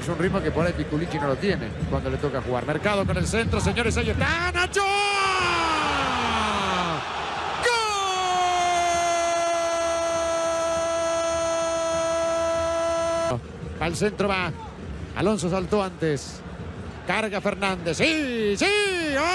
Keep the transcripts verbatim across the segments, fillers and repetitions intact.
Es un ritmo que por ahí Piculichi no lo tiene cuando le toca jugar. Mercado con el centro, señores, ahí está Nacho. ¡Gol! Al centro va. Alonso saltó antes. Carga Fernández. ¡Sí! ¡Sí! ¡Gol!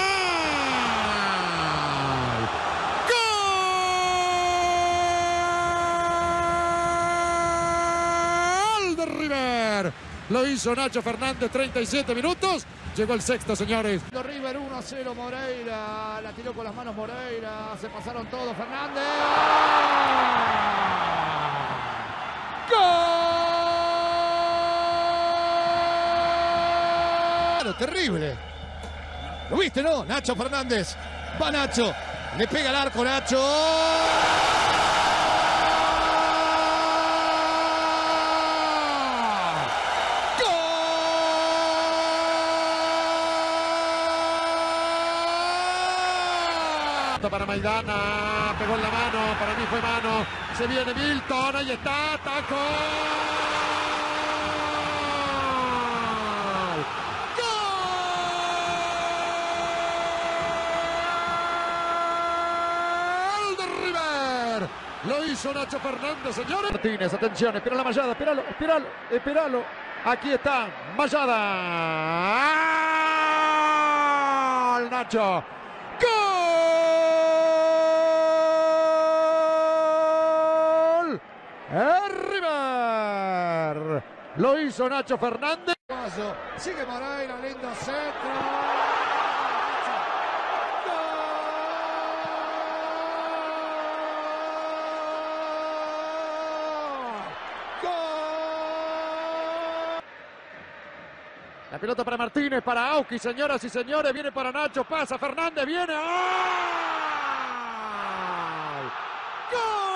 ¡Gol de River! Lo hizo Nacho Fernández, treinta y siete minutos. Llegó el sexto, señores. River uno a cero, Moreira. La tiró con las manos Moreira. Se pasaron todos. Fernández. ¡Gol! Terrible. ¿Lo viste, no? Nacho Fernández. Va Nacho. Le pega al arco Nacho. Para Maidana, pegó en la mano, para mí fue mano, se viene Milton, ahí está, taco. ¡Gol de River! Lo hizo Nacho Fernández, señores. Martínez, atención, espera la Mayada, espéralo, espéralo, espéralo. Aquí está, Mayada. ¡Gol, Nacho! ¡Gol! River. Lo hizo Nacho Fernández. Sigue Moreira, lindo centro. ¡Gol! La pelota para Martínez, para Auqui, señoras y señores. Viene para Nacho, pasa Fernández, viene. ¡Gol! ¡Gol!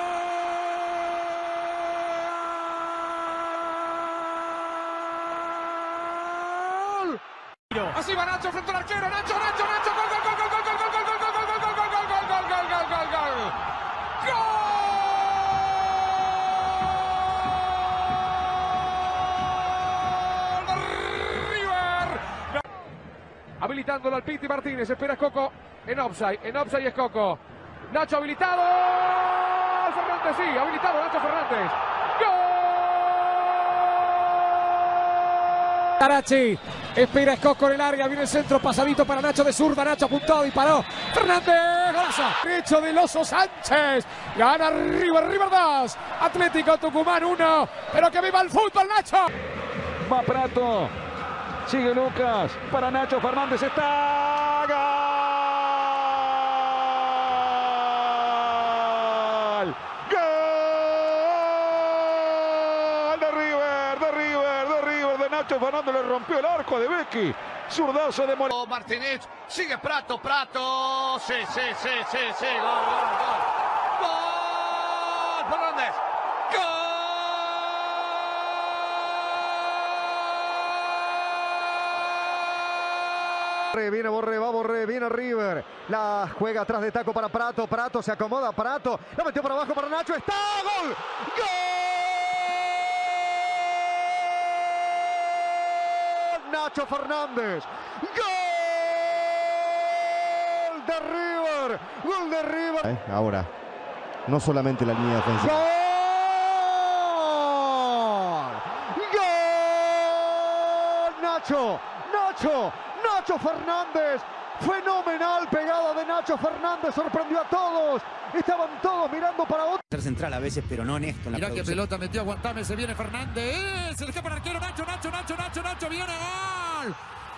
Así va Nacho frente al arquero. Nacho, Nacho, Nacho. Gol, gol, gol, gol, gol, gol, gol, gol, gol, gol, gol, gol, gol, gol, gol, gol, gol, gol, gol. ¡Gol! River. Habilitándolo al Piti Martínez. Espera Coco. En offside. En offside es Coco. Nacho habilitado. Fernández, sí. Habilitado Nacho Fernández. ¡Gol! Tarachi, espera Escoco en el área, viene el centro, pasadito para Nacho de zurda, Nacho apuntado, disparó, Fernández, golazo, derecho del Oso Sánchez, gana River, River dos, Atlético Tucumán uno, pero que viva el fútbol, Nacho. Va Prato, sigue Lucas, para Nacho Fernández, está, gol, gol de River, de River, de River, de Nacho Fernández, le rompió el arco de Becky, zurdazo de Moreira. Martínez, sigue Prato, Prato, sí, sí, sí, sí, sí, gol, gol, gol, gol, Fernández, gol. Viene Borré, va Borré, viene River, la juega atrás de taco para Prato, Prato se acomoda, Prato, la metió para abajo para Nacho, está, gol, gol. Nacho Fernández, gol de River, gol de River. Eh, ahora, no solamente la línea defensiva. ¡Gol! ¡Gol! Nacho, Nacho, Nacho Fernández, fenomenal pegada de Nacho Fernández, sorprendió a todos, estaban todos mirando para otro. Ser central a veces, pero no honesto en la Mirá que producción. pelota metió, aguantame, se viene Fernández. ¡Eh! Se le escapa el arquero, Nacho, Nacho, Nacho, Nacho, Nacho, viene, gol.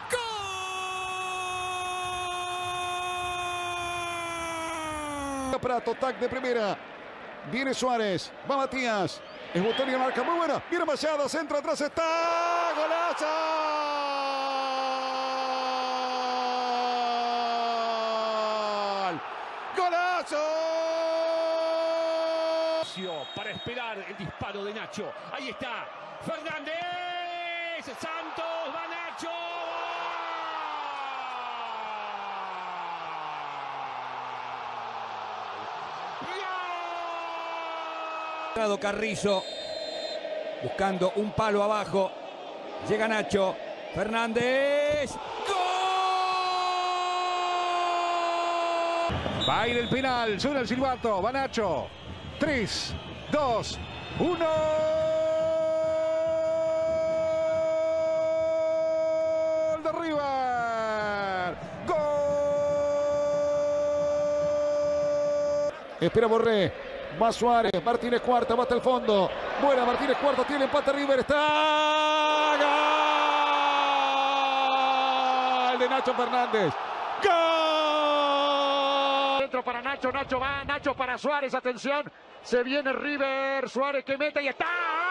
¡Gol! Prato, tac de primera, viene Suárez, va Matías, es botón y marca muy buena, viene Machado, centro atrás está, golazo. Para esperar el disparo de Nacho. Ahí está Fernández. Santos, va Nacho. Carrillo buscando un palo abajo. Llega Nacho Fernández. Va a ir el penal, suena el silbato, va Nacho. tres, dos, uno. ¡Gol de River! ¡Gol! Espera Borré, va Suárez, Martínez Cuarta, va hasta el fondo. Buena Martínez Cuarta, tiene empate River, está... ¡Gol! De Nacho Fernández. ¡Gol! Centro para Nacho, Nacho va, Nacho para Suárez, atención. Se viene River, Suárez que mete y está.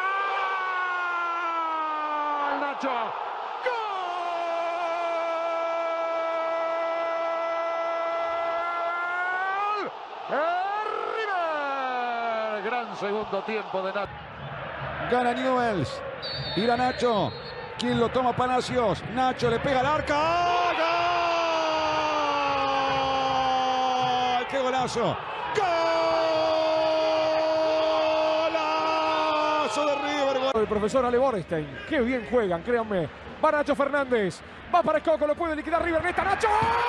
¡Gol! Nacho. ¡Gol! River. Gran segundo tiempo de Nacho. Gana Newells. Irá Nacho. ¿Quién lo toma? Palacios. Nacho le pega al arca. ¡Gol! ¡Qué golazo! ¡Golazo de River! El profesor Ale Borstein. Qué bien juegan, créanme. Va Nacho Fernández. Va para Coco, lo puede liquidar River. ¡Neta Nacho!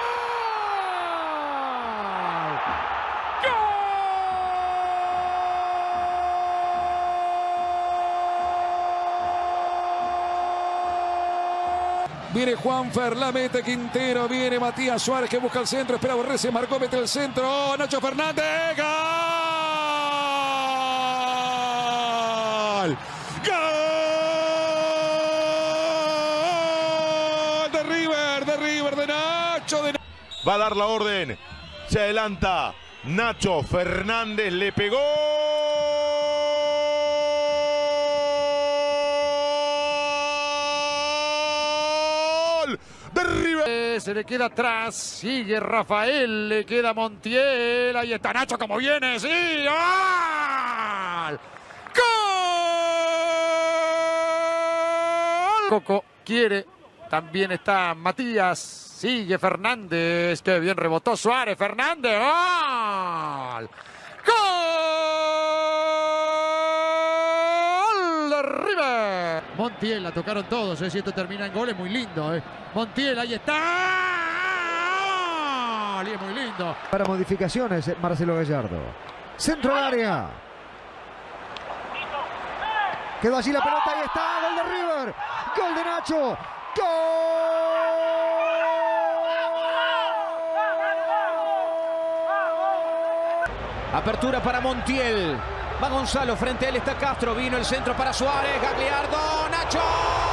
Viene Juanfer, la mete Quintero, viene Matías Suárez que busca el centro, espera Borré, se marcó, mete el centro, oh, Nacho Fernández, ¡gol! ¡Gol! De River, de River, de Nacho, de... Va a dar la orden, se adelanta Nacho Fernández, le pegó. De River. Se le queda atrás, sigue Rafael, le queda Montiel, ahí está Nacho como viene, sí, ¡gol! ¡Gol! Coco quiere, también está Matías, sigue Fernández, que bien rebotó Suárez, Fernández, ¡gol! ¡Gol de River! Montiel, la tocaron todos, ¿eh? Si esto termina en gol es muy lindo, ¿eh? Montiel, ahí está. ¡Gol! Y es muy lindo. Para modificaciones, Marcelo Gallardo. Centro al área. Quedó allí la pelota, ahí está, gol de River. Gol de Nacho. Gol. Apertura para Montiel. Va Gonzalo, frente a él está Castro. Vino el centro para Suárez. Gagliardo. Nacho.